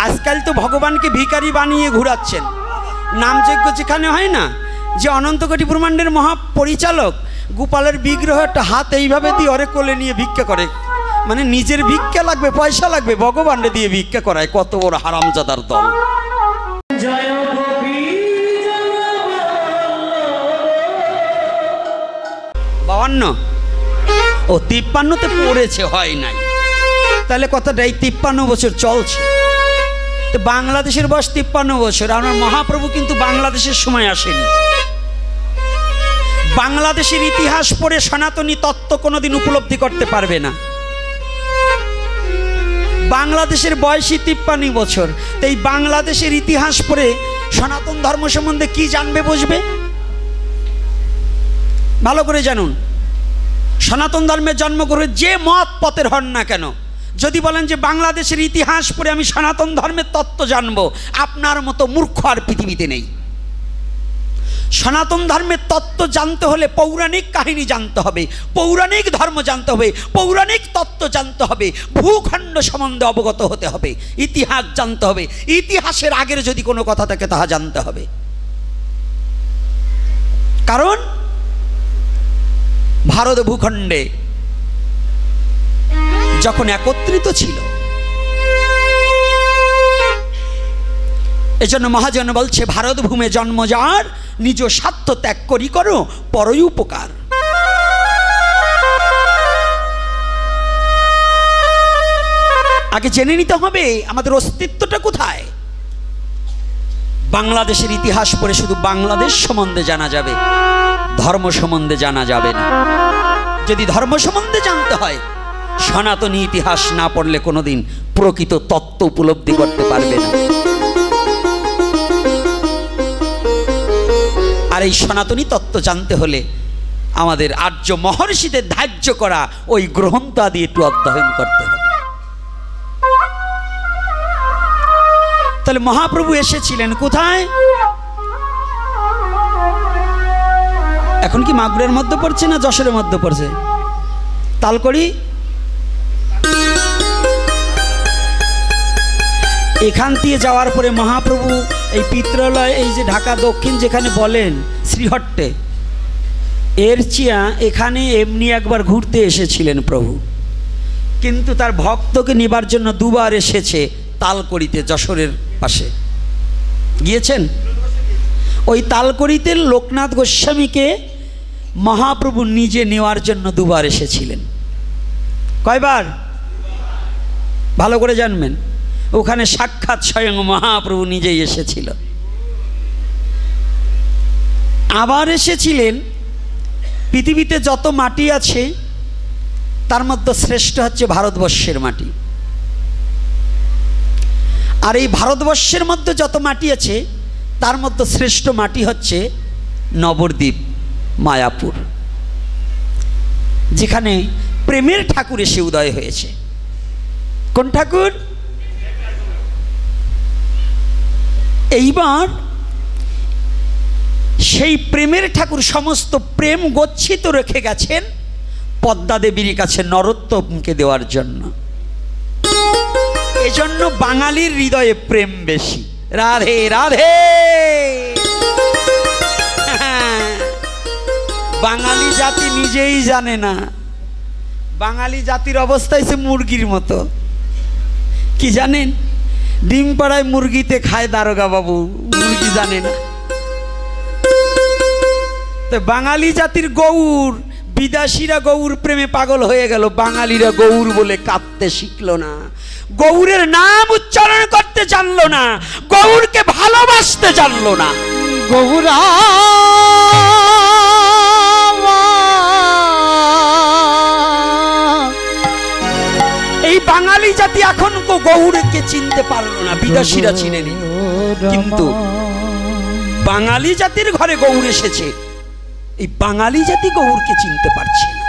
আজকাল তো ভগবানকে ভিখারি বানিয়ে ঘুরাচ্ছেন। নামযজ্ঞ যেখানে হয় না, যে অনন্ত কোটি ব্রহ্মাণ্ডের মহাপরিচালক গোপালের বিগ্রহ একটা হাত এইভাবে দিয়ে ওরে কোলে নিয়ে ভিক্ষা করে, মানে নিজের ভিক্ষা লাগবে, পয়সা লাগবে, ভগবানরে দিয়ে ভিক্ষা করায়। কত বড় হারামজাদার দল। 52 ও 53তে পড়েছে, হয় নাই। তাহলে কথাটা এই 53 বছর চলছে। তো বাংলাদেশের বয়স 53 বছর। আমার মহাপ্রভু কিন্তু বাংলাদেশের সময় আসেনি। বাংলাদেশের ইতিহাস পড়ে সনাতনী তত্ত্ব কোনোদিন উপলব্ধি করতে পারবে না। বাংলাদেশের বয়সই 53 বছর। তো এই বাংলাদেশের ইতিহাস পড়ে সনাতন ধর্ম সম্বন্ধে কি জানবে, বুঝবে? ভালো করে জানুন, সনাতন ধর্মের জন্মগ্রহণ যে মত পথের হন না কেন, যদি বলেন যে বাংলাদেশের ইতিহাস পড়ে আমি সনাতন ধর্মের তত্ত্ব জানবো, আপনার মতো মূর্খ আর পৃথিবীতে নেই। সনাতন ধর্মের তত্ত্ব জানতে হলে পৌরাণিক কাহিনী জানতে হবে, পৌরাণিক ধর্ম জানতে হবে, পৌরাণিক তত্ত্ব জানতে হবে, ভূখণ্ড সম্বন্ধে অবগত হতে হবে, ইতিহাস জানতে হবে, ইতিহাসের আগের যদি কোনো কথা থাকে তাহা জানতে হবে। কারণ ভারত ভূখণ্ডে যখন একত্রিত ছিল, এজন্য মহাজন বলছে ভারত ভূমে জন্ম যার, নিজ স্বার্থ ত্যাগ করি করো পরই উপকার। আগে জেনে নিতে হবে আমাদের অস্তিত্বটা কোথায়। বাংলাদেশের ইতিহাস পড়ে শুধু বাংলাদেশ সম্বন্ধে জানা যাবে, ধর্ম সম্বন্ধে জানা যাবে না। যদি ধর্ম সম্বন্ধে জানতে হয়, সনাতনী ইতিহাস না পড়লে কোনোদিন প্রকৃত তত্ত্ব উপলব্ধি করতে পারবে না। আর এই সনাতনী তত্ত্ব জানতে হলে আমাদের আর্য মহর্ষিদের ধার্য করা ওই গ্রন্থ আদি একটু অধ্যয়ন করতে হবে। তাহলে মহাপ্রভু এসেছিলেন কোথায়? এখন কি মাগুরের মধ্যে পড়ছে না যশোরের মধ্যে পড়ছে? তালকড়ি। এখান দিয়ে যাওয়ার পরে মহাপ্রভু এই পিত্রালয়, এই যে ঢাকা দক্ষিণ যেখানে বলেন শ্রীহট্টে, এর চিয়া এখানে এমনি একবার ঘুরতে এসেছিলেন প্রভু, কিন্তু তার ভক্তকে নেবার জন্য দুবার এসেছে তালকড়িতে, যশোরের পাশে গিয়েছেন। ওই তালকড়িতে লোকনাথ গোস্বামীকে মহাপ্রভু নিজে নেওয়ার জন্য দুবার এসেছিলেন। কয়বার? ভালো করে জানবেন, ওখানে সাক্ষাৎ স্বয়ং মহাপ্রভু নিজেই এসেছিল। আবার এসেছিলেন, পৃথিবীতে যত মাটি আছে তার মধ্যে শ্রেষ্ঠ হচ্ছে ভারতবর্ষের মাটি। আর এই ভারতবর্ষের মধ্যে যত মাটি আছে তার মধ্যে শ্রেষ্ঠ মাটি হচ্ছে নবদ্বীপ, মায়াপুর, যেখানে প্রেমের ঠাকুর এসে উদয় হয়েছে। কোন ঠাকুর? এইবার সেই প্রেমের ঠাকুর সমস্ত প্রেম গচ্ছিত রেখে গেছেন পদ্মা দেবীর কাছে নরোত্তমকে দেওয়ার জন্য। এজন্য বাঙালির হৃদয়ে প্রেম বেশি। রাধে রাধে। বাঙালি জাতি নিজেই জানে না, বাঙালি জাতির অবস্থা হচ্ছে মুরগির মতো। কি জানেন? ডিম পাড়ায় মুরগিতে খায় দারোগা বাবু, মুরগি জানে না। তো বাঙালি জাতির গৌর, বিদেশিরা গৌর প্রেমে পাগল হয়ে গেল, বাঙালিরা গৌর বলে কাঁদতে শিখলো না, গৌরের নাম উচ্চারণ করতে জানলো না, গৌরকে ভালোবাসতে জানলো না। গৌরা এই বাঙালি জাতি এখন গৌরকে চিনতে পারলো না, বিদেশিরা চিনে নিল। কিন্তু বাঙালি জাতির ঘরে গৌর এসেছে, এই বাঙালি জাতি গৌরকে চিনতে পারছে না।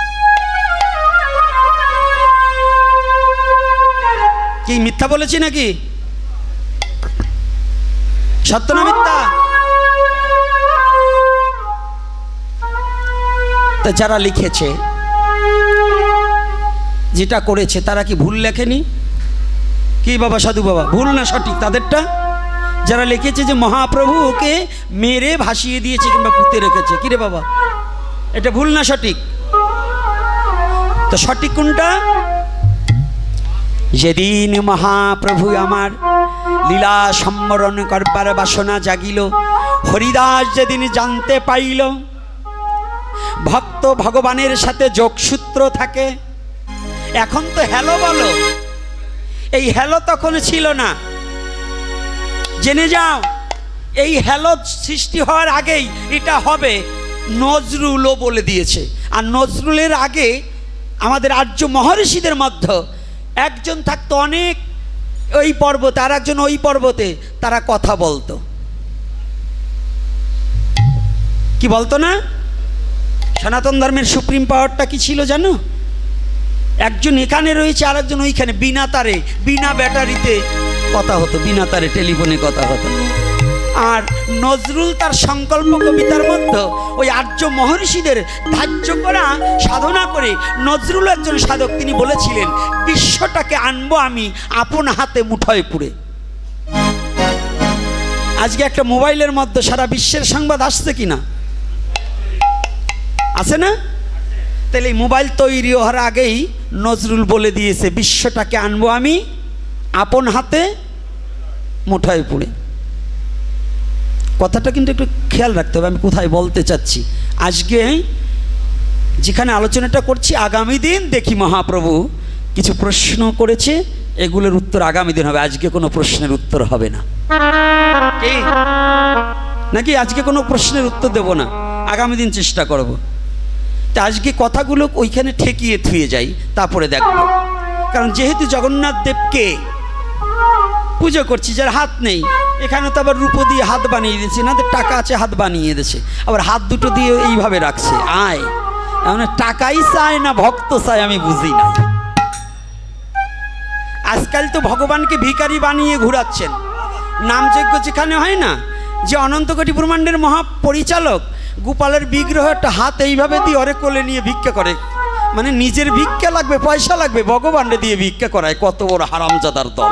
কি মিথ্যা বলেছি নাকি? সত্য না মিথ্যা? তা যারা লিখেছে, যেটা করেছে, তারা কি ভুল লেখেনি? কি বাবা সাধু বাবা, ভুল না সঠিক তাদেরটা? যারা লিখেছে যে মহাপ্রভু ওকে মেরে ভাসিয়ে দিয়েছে কিংবা পুঁতে রেখেছে, কিরে বাবা এটা ভুল না সঠিক? তো সঠিক কোনটা? যেদিন মহাপ্রভু আমার লীলা সম্বরণ করবার বাসনা জাগিল, হরিদাস যেদিন জানতে পাইল ভক্ত ভগবানের সাথে যোগসূত্র থাকে। এখন তো হ্যালো বলো, এই হ্যালো তখন ছিল না। জেনে যাও, এই হ্যালো সৃষ্টি হওয়ার আগেই এটা হবে নজরুলও বলে দিয়েছে। আর নজরুলের আগে আমাদের আর্য মহর্ষিদের মধ্যে একজন থাকতো অনেক ওই পর্বতে, আর একজন ওই পর্বতে, তারা কথা বলতো। কি বলতো না? সনাতন ধর্মের সুপ্রিম পাওয়ারটা কি ছিল জানো? একজন এখানে রয়েছে, আর একজন ওইখানে, বিনা তারে, বিনা ব্যাটারিতে কথা হতো, বিনা তারে টেলিফোনে কথা হতো। আর নজরুল তার সংকল্প কবিতার মধ্যে ওই আর্য মহর্ষিদের ধার্য করা সাধনা করে, নজরুল একজন সাধক, তিনি বলেছিলেন বিশ্বটাকে আনবো আমি আপন হাতে মুঠোয় পুরে। আজকে একটা মোবাইলের মধ্যে সারা বিশ্বের সংবাদ আসছে কিনা? আছে না? তাহলে এই মোবাইল তৈরি হওয়ার আগেই নজরুল বলে দিয়েছে বিশ্বটাকে আনবো আমি আপন হাতে মুঠোয় পুরে। কথাটা কিন্তু একটু খেয়াল রাখতে হবে, আমি কোথায় বলতে চাচ্ছি। আজকে যেখানে আলোচনাটা করছি, আগামী দিন দেখি মহাপ্রভু কিছু প্রশ্ন করেছে, এগুলোর উত্তর আগামী দিন হবে। আজকে কোনো প্রশ্নের উত্তর হবে না, কি নাকি? আজকে কোনো প্রশ্নের উত্তর দেব না, আগামী দিন চেষ্টা করব। তা আজকে কথাগুলো ওইখানে ঠেকিয়ে থুয়ে যাই, তারপরে দেখব। কারণ যেহেতু জগন্নাথ দেবকে পুজো করছি, যার হাত নেই, এখানে তো আবার রূপো দিয়ে হাত বানিয়ে দিয়েছে, না টাকা আছে হাত বানিয়ে দিয়েছে, আবার হাত দুটো দিয়ে এইভাবে রাখছে। আয় মানে টাকাই চায় না ভক্ত চায়, আমি বুঝি না। আজকাল তো ভগবানকে ভিখারি বানিয়ে ঘুরাচ্ছেন। নামযজ্ঞ যেখানে হয় না, যে অনন্ত কোটি ব্রহ্মাণ্ডের মহাপরিচালক গোপালের বিগ্রহ একটা হাত এইভাবে দিয়ে ওরে কোলে নিয়ে ভিক্ষা করে, মানে নিজের ভিক্ষা লাগবে, পয়সা লাগবে, ভগবানরে দিয়ে ভিক্ষা করায়। কত বড় হারামজাদার দল!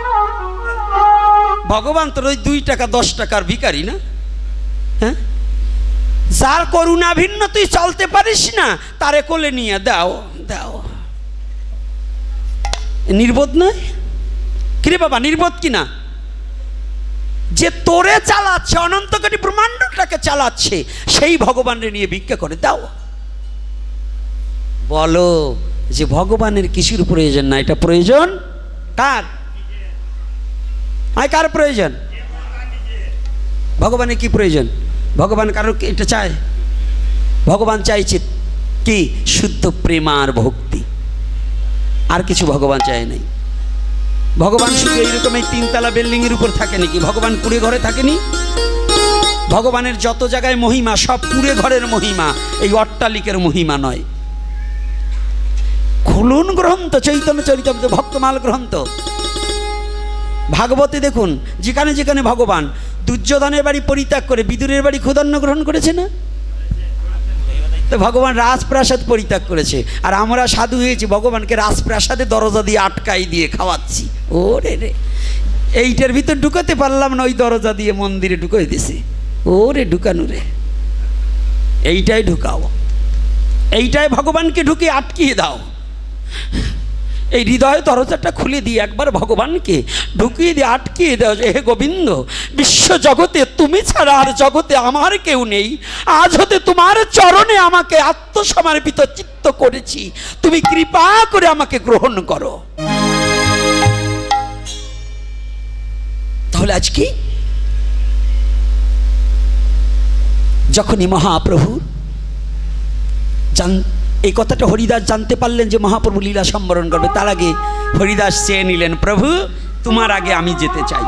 ভগবান তোর ওই 2 টাকা 10 টাকার ভিখারি না? হ্যাঁ, যার করুণা ভিন্ন তুই চলতে পারিস না, তারে কোলে নিয়ে দাও দাও। নির্বোধ নয় কিরে বাবা? নির্বোধ কিনা? যে তোরে চালাচ্ছে, অনন্ত কোটি ব্রহ্মাণ্ডটাকে চালাচ্ছে, সেই ভগবানের নিয়ে ভিক্ষা করে দাও। বলো যে ভগবানের কিছুর প্রয়োজন না, এটা প্রয়োজন কার? কার প্রয়োজন? ভগবানের কি প্রয়োজন? ভগবান কারো এটা চায়? ভগবান চাইছে কি? শুদ্ধ প্রেম আর ভক্তি, আর কিছু ভগবান চায় নাই। ভগবান শুধু এইরকম এই 3 তলা বিল্ডিং এর উপর থাকে নাকি? ভগবান কুড়ে ঘরে থাকেনি? ভগবানের যত জায়গায় মহিমা সব কুড়ে ঘরের মহিমা, এই অট্টালিকের মহিমা নয়। খুলুন গ্রন্থ, চৈতন্য চরিতামৃত, ভক্তমাল গ্রন্থ, ভাগবতে দেখুন, যেখানে যেখানে ভগবান দুর্যোধনের বাড়ি পরিত্যাগ করে বিদুরের বাড়ি ক্ষুধান্ন গ্রহণ করেছে না? তো ভগবান রাজপ্রাসাদ পরিত্যাগ করেছে, আর আমরা সাধু হয়েছি ভগবানকে রাজপ্রাসাদে দরজা দিয়ে আটকাই দিয়ে খাওয়াচ্ছি। ওরে রে, এইটার ভিতর ঢুকাতে পারলাম না, ওই দরজা দিয়ে মন্দিরে ঢুকাই দিছে। ওরে ঢুকানো রে, এইটাই ঢুকাও, এইটাই ভগবানকে ঢুকে আটকিয়ে দাও। এই হৃদয় দরজাটা খুলে দিয়ে একবার ভগবানকে ঢুকিয়ে দিয়ে আটকিয়ে দাও যে হে গোবিন্দ, বিশ্ব জগতে তুমি ছাড়া আর জগতে আমার কেউ নেই। আজ হতে তোমার চরণে আমাকে আত্মসমর্পিত চিত্ত করেছি, তুমি কৃপা করে আমাকে গ্রহণ করো। তাহলে আজ কি? যখনই মহাপ্রভু এই কথাটা হরিদাস জানতে পারলেন যে মহাপ্রভু লীলা সম্বরণ করবে, তার আগে হরিদাস চেয়ে নিলেন, প্রভু তোমার আগে আমি যেতে চাই।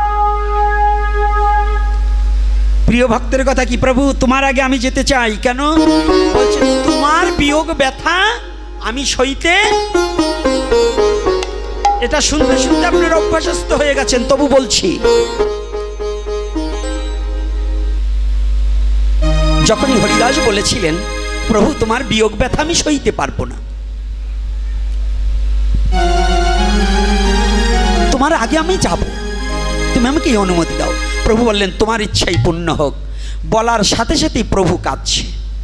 প্রিয় ভক্তের কথা কি? প্রভু তোমার আগে আমি যেতে চাই। কেন? বলছে তোমার বিয়োগ ব্যথা আমি সইতে। এটা শুনতে শুনতে আপনার অভ্যাসস্থ হয়ে গেছেন, তবু বলছি, যখনই হরিদাস বলেছিলেন প্রভু তোমার বিয়োগ ব্যথা আমি সইতে পারবো না, তোমার আগে আমি যাব, তুমি আমাকে এই অনুমতি দাও। প্রভু বললেন তোমার ইচ্ছাই পূর্ণ হোক। বলার সাথে সাথেই প্রভু কাঁদছে।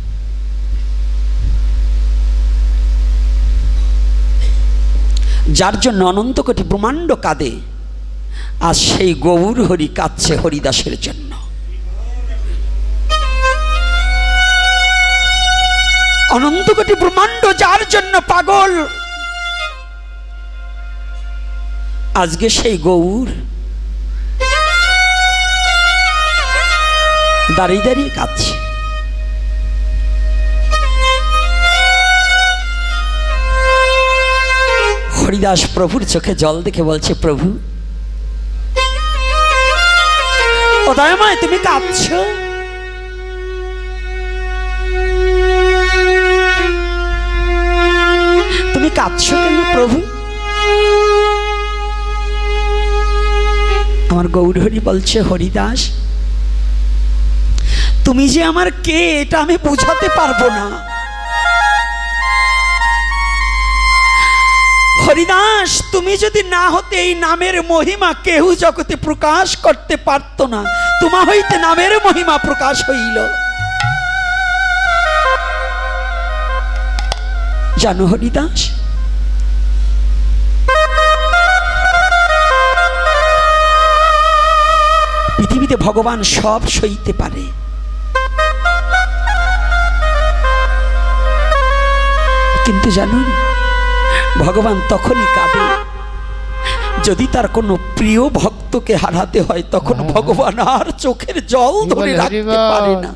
যার জন্য অনন্ত কোটি ব্রহ্মাণ্ড কাঁদে, আজ সেই গৌর হরি কাঁদছে হরিদাসের জন্য। অনন্ত কোটি ব্রহ্মাণ্ড যার জন্য পাগল, আজকে সেই গৌর দাঁড়িয়ে দাঁড়িয়ে কাঁদছে। হরিদাস প্রভুর চোখে জল দেখে বলছে, প্রভু ও দয়াময়, তুমি কাঁদছ? তুমি কাঁদছ কেন প্রভু? আমার গৌরহরি বলছে, হরিদাস তুমি যে আমার কে এটা আমি বুঝাতে পারবো না। হরিদাস তুমি যদি না হতে এই নামের মহিমা কেউ জগতে প্রকাশ করতে পারত না। তোমা হইতে নামের মহিমা প্রকাশ হইল। জানো হরিদাস, পৃথিবীতে ভগবান সব সইতে পারে, কিন্তু জানুন ভগবান তখনই কাঁদে যদি তার কোনো প্রিয় ভক্তকে হারাতে হয়। তখন ভগবান আর চোখের জল ধরে রাখতে পারে না।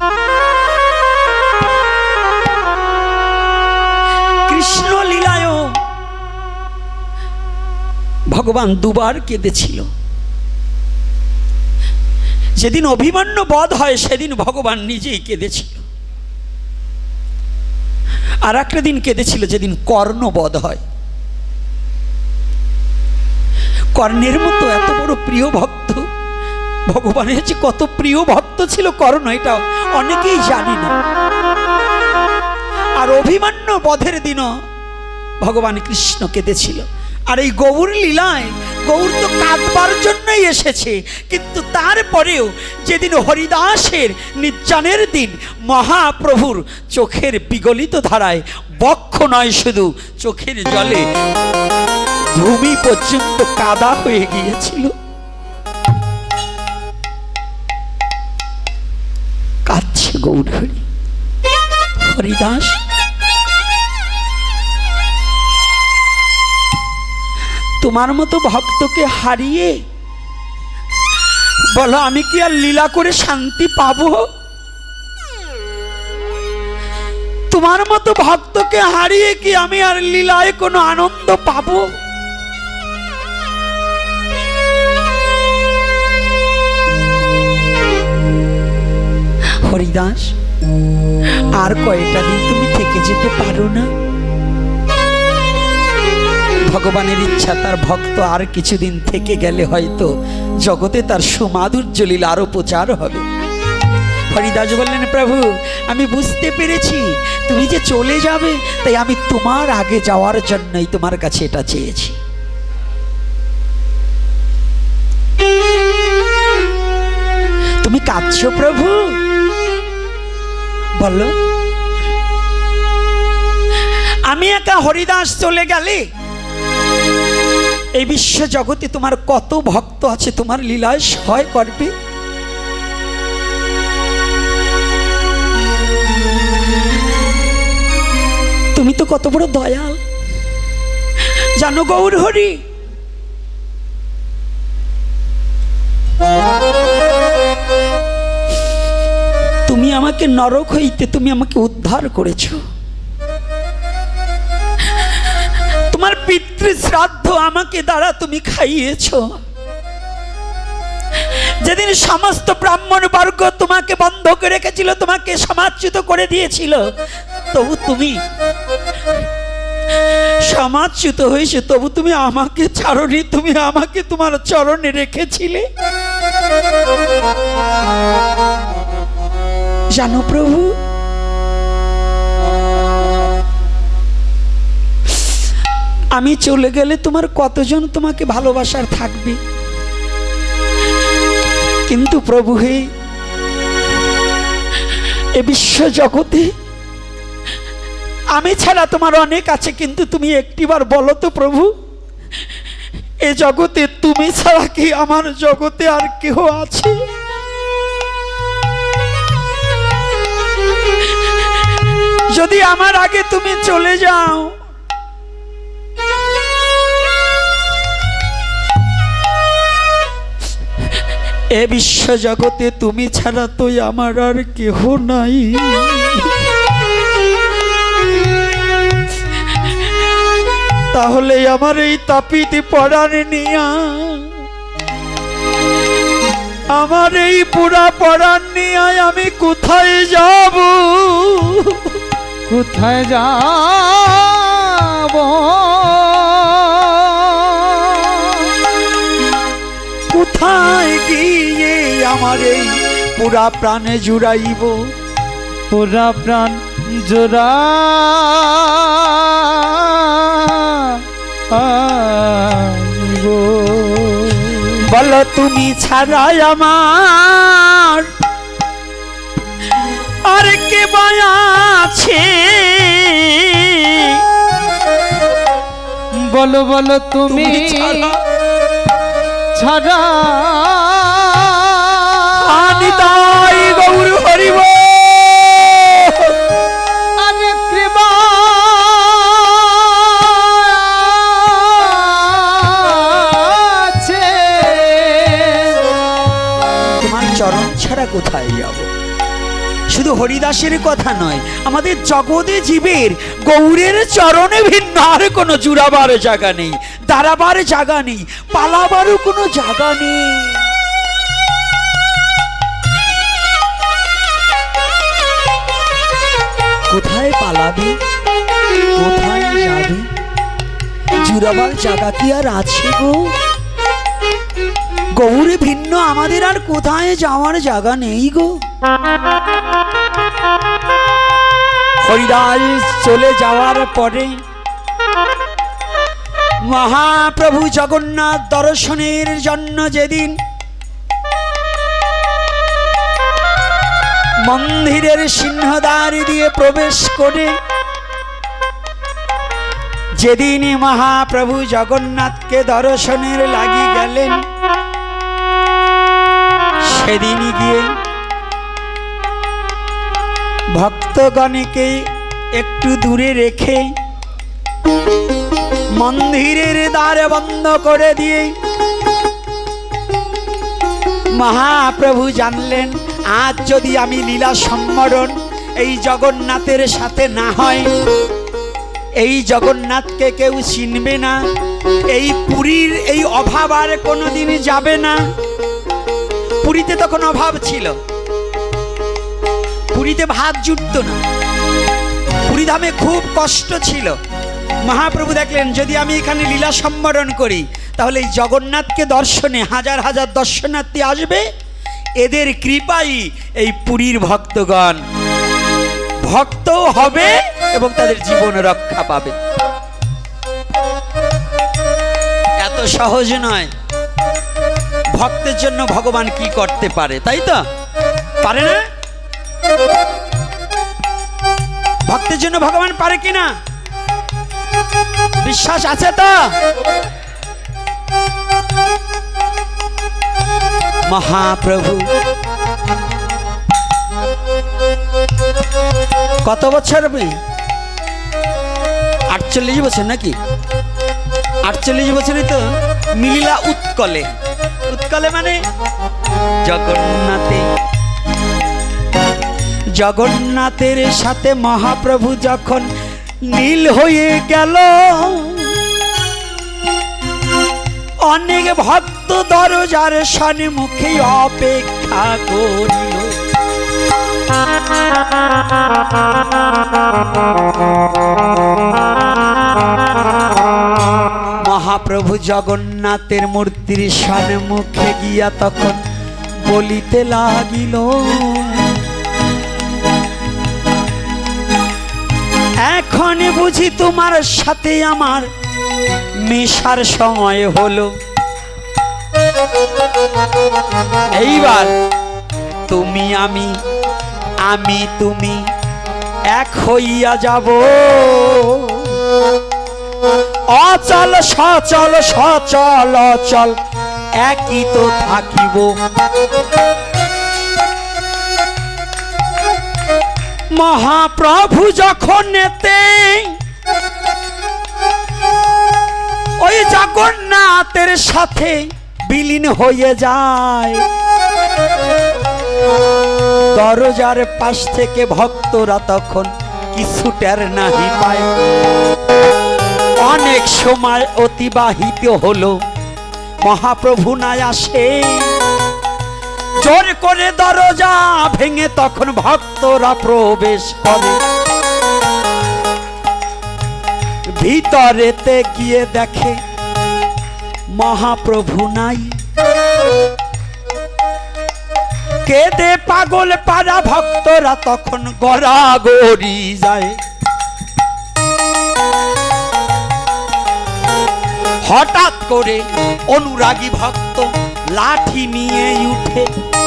কৃষ্ণ লীলায় ভগবান দুবার কেঁদেছিল। যেদিন অভিমন্যু বধ হয় সেদিন ভগবান নিজেই কেঁদেছিল। আর একটা দিন কেঁদেছিল যেদিন কর্ণ বধ হয়। কর্ণের মতো এত বড় প্রিয় ভক্ত, ভগবানের যে কত প্রিয় ভক্ত ছিল কর্ণ, এটা অনেকেই জানি না। আর অভিমন্যু বধের দিনও ভগবান কৃষ্ণ কেঁদেছিল। আর এই গৌর লীলায় গৌর তো কাঁদবার জন্যই এসেছে, কিন্তু তারপরেও যেদিন হরিদাসের নির্জনের দিন মহাপ্রভুর চোখের বিগলিত ধারায় বক্ষ নয় শুধু চোখের জলে ভূমি পর্যন্ত কাদা হয়ে গিয়েছিল। কাঁদছে গৌর হরি। হরিদাস তোমার মতো ভক্তকে হারিয়ে বলো আমি কি আর লীলা করে শান্তি পাবো? তোমার মতো ভক্তকে হারিয়ে কি আমি আর লীলায় কোনো আনন্দ পাবো? হরিদাস আর কয়টা দিন তুমি থেকে যেতে পারো না? ভগবানের ইচ্ছা তার ভক্ত আর কিছুদিন থেকে গেলে হয়তো জগতে তার সুমাধুর্য লীলা আরো প্রচার হবে। হরিদাস বললেন, প্রভু আমি বুঝতে পেরেছি তুমি যে চলে যাবে, তাই আমি তোমার আগে যাওয়ার জন্যই তোমার কাছে এটা চেয়েছি। তুমি কাঁদছো প্রভু? বলো আমি একা হরিদাস চলে গেলে এই বিশ্ব জগতে তোমার কত ভক্ত আছে তোমার লীলায় সহায় করবে? তুমি তো কত বড় দয়াল জানো গৌর হরি। তুমি আমাকে নরক হইতে তুমি আমাকে উদ্ধার করেছো। তোমার পিতৃ শ্রাদ্ধ আমাকে দ্বারা তুমি খাইয়েছো। যেদিন সমস্ত ব্রাহ্মণ বর্গ তোমাকে বন্ধ করে রেখেছিল, তোমাকে সমাজচ্যুত করে দিয়েছিল, তবু তুমি সমাজচ্যুত হয়েছে, তবু তুমি আমাকে ছাড়নি, তুমি আমাকে তোমার চরণে রেখেছিলে। জানো প্রভু আমি চলে গেলে তোমার কতজন তোমাকে ভালোবাসার থাকবে। কিন্তু প্রভু হে, এ বিশ্ব জগতে আমি ছাড়া তোমার অনেক আছে, কিন্তু তুমি একটিবার বলো তো প্রভু, এ জগতে তুমি ছাড়া কি আমার জগতে আর কেহ আছে? যদি আমার আগে তুমি চলে যাও, এ বিশ্ব জগতে তুমি ছাড়া তো আমার আর কেহ নাই। তাহলে আমার এই তাপিতে পড়ার নিয়া, আমার এই পুরা পড়ার নিয়া আমি কোথায় যাব? কোথায় যাব? কোথায় গিয়ে আমার এই পুরা প্রাণে জুড়াইব? পুরা প্রাণ জোড়াইব। বলো তুমি ছাড়াই আমার আর কে আছে? বলো বলো তুমি ছাড়া নিতাই গৌর হরিব। আরে কৃপা আছে, তোমার চরণ ছাড়া কোথায় যাব? শুধু হরিদাসের কথা নয়, আমাদের জগতে জীবের গৌরের চরণে ভিন্ন আর কোনো জুড়াবার জায়গা নেই, দাঁড়াবার জায়গা নেই, পালাবারও কোনো জায়গা নেই। কোথায় পালাবে, কোথায় যাবে? জুড়াবার জায়গা কি আর আছে গো? গৌরে ভিন্ন আমাদের আর কোথায় যাওয়ার জায়গা নেই গো। হরিদাস চলে যাওয়ার পরে মহাপ্রভু জগন্নাথ দর্শনের জন্য যেদিন মন্দিরের সিংহদ্বার দিয়ে প্রবেশ করে, যেদিন মহাপ্রভু জগন্নাথকে দর্শনের লাগি গেলেন, সেদিনই গিয়ে ভক্তগণকে একটু দূরে রেখে মন্দিরের দ্বার বন্ধ করে দিয়ে মহাপ্রভু জানলেন, আজ যদি আমি লীলা সম্বরণ এই জগন্নাথের সাথে না হয়, এই জগন্নাথকে কেউ চিনবে না, এই পুরীর এই অভাব আর কোনোদিন যাবে না। পুরীতে তখন অভাব ছিল, পুরীতে ভাত জুটতো না, পুরীধামে খুব কষ্ট ছিল। মহাপ্রভু দেখলেন, যদি আমি এখানে লীলা সম্বরণ করি, তাহলে এই জগন্নাথকে দর্শনে হাজার হাজার দর্শনার্থী আসবে, এদের কৃপাই এই পুরীর ভক্তগণ ভক্ত হবে এবং তাদের জীবন রক্ষা পাবে। এত সহজ নয়। ভক্তের জন্য ভগবান কি করতে পারে, তাই তো? পারে না? ভক্তের জন্য ভগবান পারে কিনা বিশ্বাস আছে তো? মহাপ্রভু কত বছর? 48 বছর নাকি? 48 বছরই তো মিলিলা উৎকলে। উৎকলে মানে জগন্নাথের সাথে মহাপ্রভু যখন নীল হয়ে গেল, অনেক ভক্ত দরজার সম্মুখে অপেক্ষা করিল। মহাপ্রভু জগন্নাথের মূর্তির সম্মুখে গিয়া তখন বলিতে লাগিল, এখন বুঝি তোমার সাথে আমার মেশার সময় হলো। এইবার তুমি আমি, আমি তুমি এক হইয়া যাব। অচল সচল সচল অচল একই তো থাকিব। মহাপ্রভু যখন নেতে ওই জগন্নাথের সাথে বিলীন হয়ে যায়, দরজার পাশ থেকে ভক্তরা তখন কিছু টের নাহি পায়। অনেক সময় অতিবাহিত হলো, মহাপ্রভু নাই আসে। জোর করে দরজা ভেঙে তখন ভক্তরা প্রবেশ করে। ভিতরেতে গিয়ে দেখে মহাপ্রভু নাই। কেঁদে পাগল পাড়া ভক্তরা তখন গড়াগড়ি যায়। হঠাৎ করে অনুরাগী ভক্ত লাঠি নিয়ে উঠে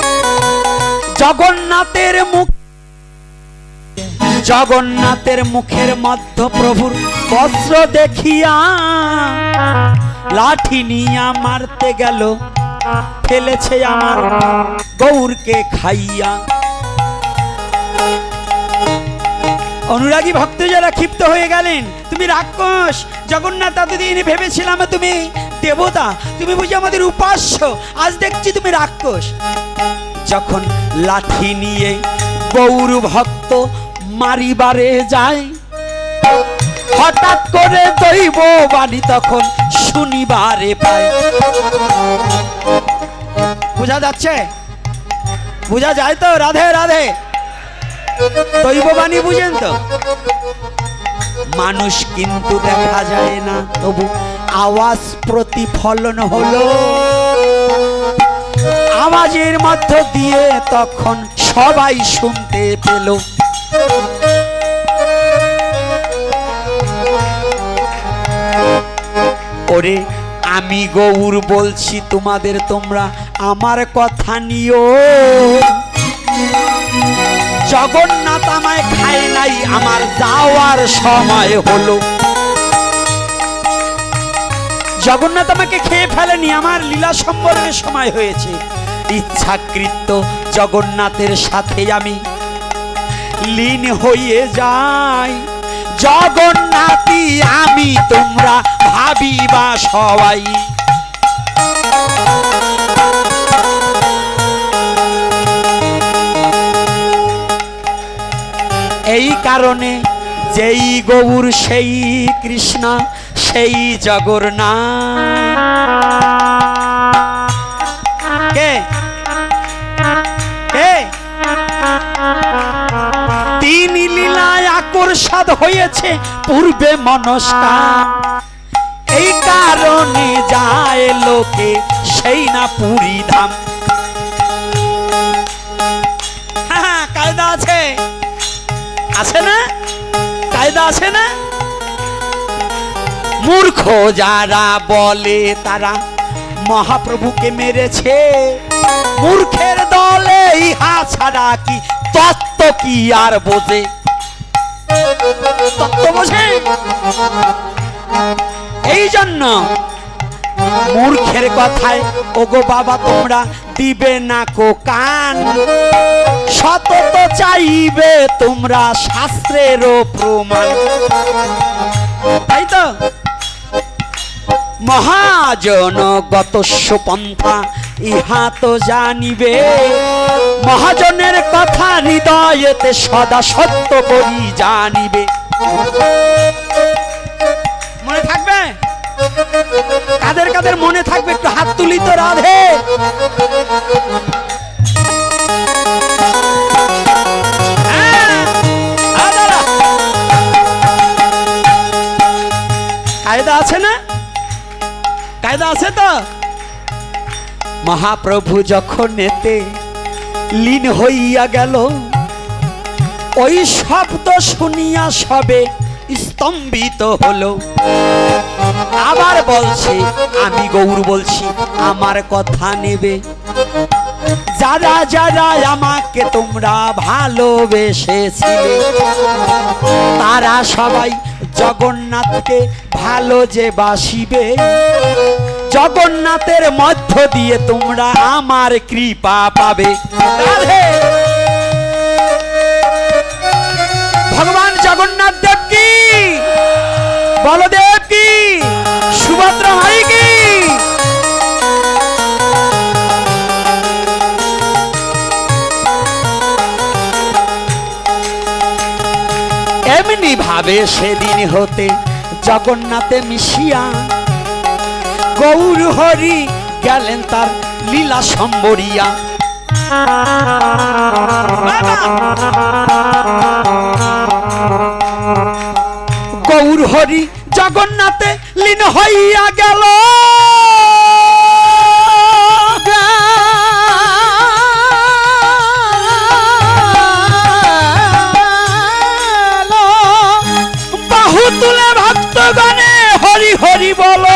জগন্নাথের মুখের মধ্য প্রভুর বস্ত্র দেখিয়া লাঠি নিয়ে মারতে গেল। ফেলেছে আমার গৌরকে খাইয়া। অনুরাগী ভক্ত যারা ক্ষিপ্ত হয়ে গেলেন, তুমি রাক্ষস, জগন্নাথ এতদিন ভেবেছিলাম তুমি দেবতা, তুমি বুঝি আমাদের উপাস্য, আজ দেখছি তুমি রাক্ষস। যখন লাঠি নিয়ে গৌর ভক্ত মারিবারে যায়, হঠাৎ করে দৈব বাণী তখন শুনিবারে পায়। বোঝা যাচ্ছে? বোঝা যায় তো? রাধে রাধে। দৈববাণী বুঝেন তো? মানুষ কিন্তু দেখা যায় না, তবু আওয়াজ প্রতিফলন হলো। আওয়াজের মধ্য দিয়ে তখন সবাই শুনতে পেল। ওরে আমি গৌর বলছি তোমাদের, তোমরা আমার কথা নিও। জগন্নাথ আমায় খায় নাই, আমার যাওয়ার সময় হলো। জগন্নাথ আমাকে খেয়ে ফেলেনি, আমার লীলা সম্বরণের সময় হয়েছে। ইচ্ছাকৃত জগন্নাথের সাথে আমি লীন হয়ে যাই। জগন্নাথই আমি, তোমরা ভাবিবা সবাই। এই কারণে যেই গৌর সেই কৃষ্ণ, সেই জগন্নাথ। কে কে তিনি লীলায় আকর্ষাদ হয়েছে পূর্বে মনস্কার। এই কারণে যায় লোকে সেই না পুরী ধাম। হ্যাঁ, কায়দা আছে, আছে না? কায়দা আছে না? মূর্খ যারা বলে তারা মহাপ্রভুকে মেরেছে, মূর্খের দলে ইহা ছাড়া কি তত্ত্ব কি আর বোঝে? তত্ত্ব বোঝে? এই জন্য মূর্খের কথায় ওগো বাবা তোমরা দিবে না কো কান। সতত চাইবে তোমরা শাস্ত্রেরও প্রমাণ, তাই তো? মহাজনগতস্য পন্থা ইহা তো জানিবে, মহাজনের কথা হৃদয়েতে সদা সত্য করি জানিবে। মনে থাকবে? কাদের কাদের মনে থাকবে একটু হাত তুলি তো রাধে। কায়দা আছে না? কায়দা আছে তো? মহাপ্রভু যখন এতে লীন হইয়া গেল, ওই শব্দ শুনিয়া সবে স্তম্ভিত হলো। আবার বলছে আমি গৌর বলছি আমার কথা নেবে। যারা যারা আমাকে তোমরা ভালোবেসেছিলে তারা সবাই জগন্নাথকে ভালো যে বাসিবে। জগন্নাথের মধ্য দিয়ে তোমরা আমার কৃপা পাবে। রাধে। ভগবান জগন্নাথ দেব কি, বলদেব কি, সুভদ্রা মাই কি। এমনি ভাবে সেদিন হতে জগন্নাথে মিশিয়া গৌর হরি গেলেন তার লীলা সম্বরিয়া। গৌর হরি জগন্নাথে লীন হইয়া গেল। বাহু তুলে ভক্তগণে হরি হরি বলো।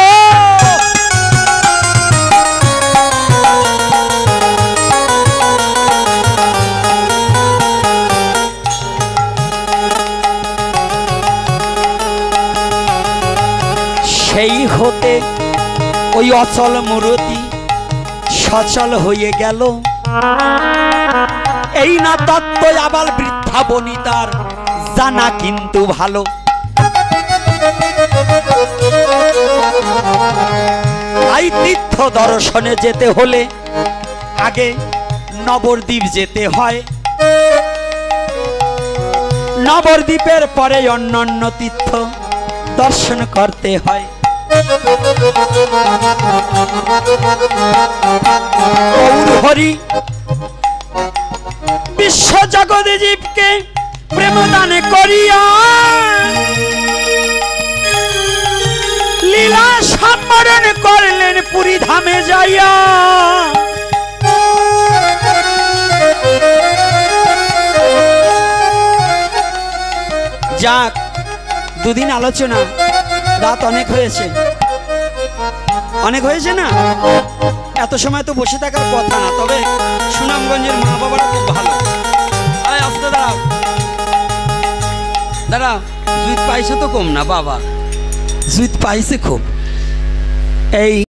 সেই হতে ওই অচল মূরতি সচল হয়ে গেল। এই না তত্ত্ব আবার বৃদ্ধা বনিতার জানা কিন্তু ভালো। তাই তীর্থ দর্শনে যেতে হলে আগে নবদ্বীপ যেতে হয়। নবদ্বীপের পরে অন্যান্য তীর্থ দর্শন করতে হয়। গৌর হরি বিশ্ব জগতে জীবকে প্রেমদানে করিয়া লীলা সম্বরণ করলেন পুরী ধামে যাইয়া। যাক, দুদিন আলোচনা, রাত অনেক হয়েছে, অনেক হয়েছে না? এত সময় তো বসে থাকার কথা না। তবে সুনামগঞ্জের মা বাবারা খুব ভালো। আসতে দাঁড়াও, দাঁড়াও। জুত পাইছে তো কম না বাবা, জুত পাইছে খুব। এই